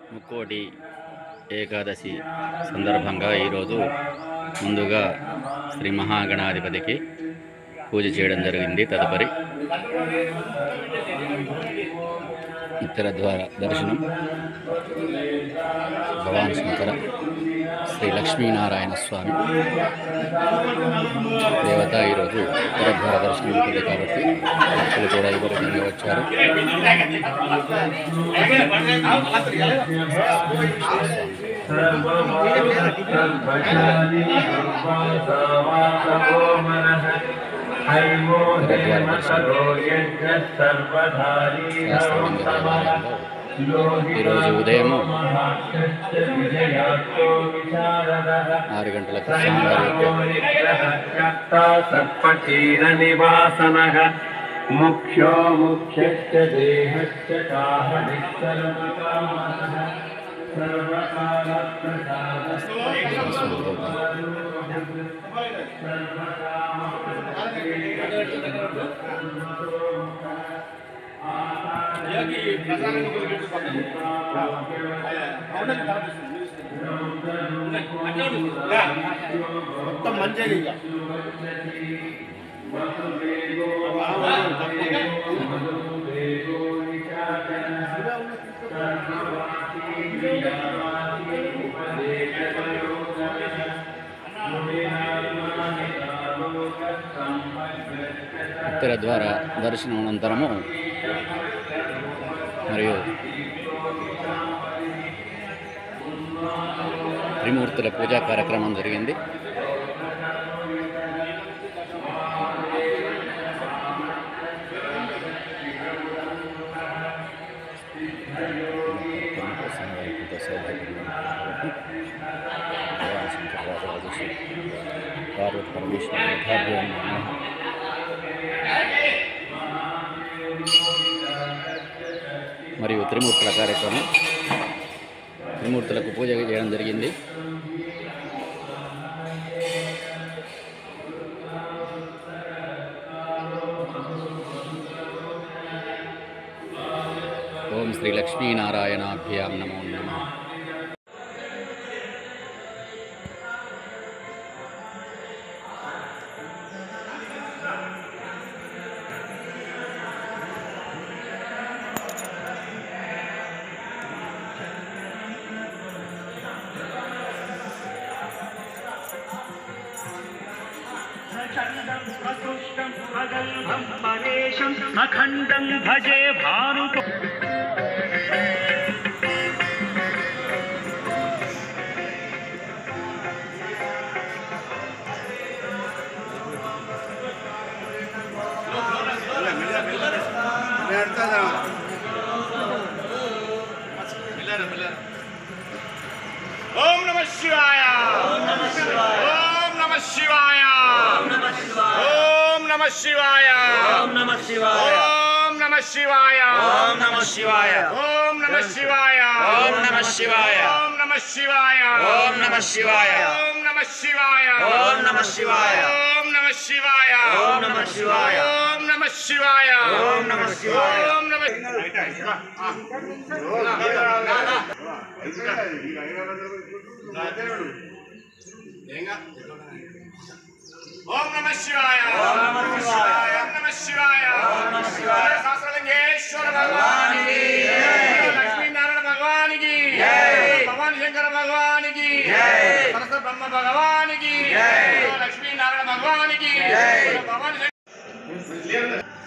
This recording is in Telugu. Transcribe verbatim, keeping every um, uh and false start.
ముక్కోటి ఏకాదశి సందర్భంగా ఈరోజు ముందుగా శ్రీ మహాగణాధిపతికి పూజ చేయడం జరిగింది. తదుపరి ఉత్తర ద్వార దర్శనం, భగవాన్ శంకర శ్రీ లక్ష్మీనారాయణ స్వామి దేవత ఈరోజు ఉత్తర ద్వార దర్శనం ఉంటుంది కాబట్టి భక్తులు కూడా విపరీతంగా వచ్చారు. ఈరోజు ఉదయం ఆరు గంటలకు ముఖ్యో ముఖ్యశ్చ దేహశ్చ మొత్తం మంచిగా ఉత్తర ద్వార దర్శనం అనంతరము మరియు త్రిమూర్తుల పూజా కార్యక్రమం జరిగింది. పార్వతి పరమేశ్వర మరియు త్రిమూర్తుల కార్యక్రమం, త్రిమూర్తులకు పూజ చేయడం జరిగింది. ఓం శ్రీ లక్ష్మీనారాయణాభ్యాం నమో నమః. अखंडं भजे भानुक ओम नमः शिवाय, ओम नमः शिवाय, ओम नमः शिवाय, ओम नमः शिवाय, ओम नमः शिवाय, ओम नमः शिवाय, ओम नमः शिवाय, ओम नमः शिवाय, ओम नमः शिवाय, ओम नमः शिवाय, ओम नमः शिवाय, ओम नमः शिवाय, ओम नमः शिवाय, ओम नमः शिवाय, ओम नमः शिवाय, ओम नमः शिवाय, ओम नमः शिवाय, ओम नमः ओम नमः शिवाय, ओम नमः शिवाय, ओम नमः शिवाय, ओम नमः शिवाय। सहस्रलिंगेश्वर भगवान की जय, लक्ष्मी नारायण भगवान की जय, भगवान शंकर भगवान की जय, सरस्वती ब्रह्म भगवान की जय, लक्ष्मी नारायण भगवान की जय, भगवान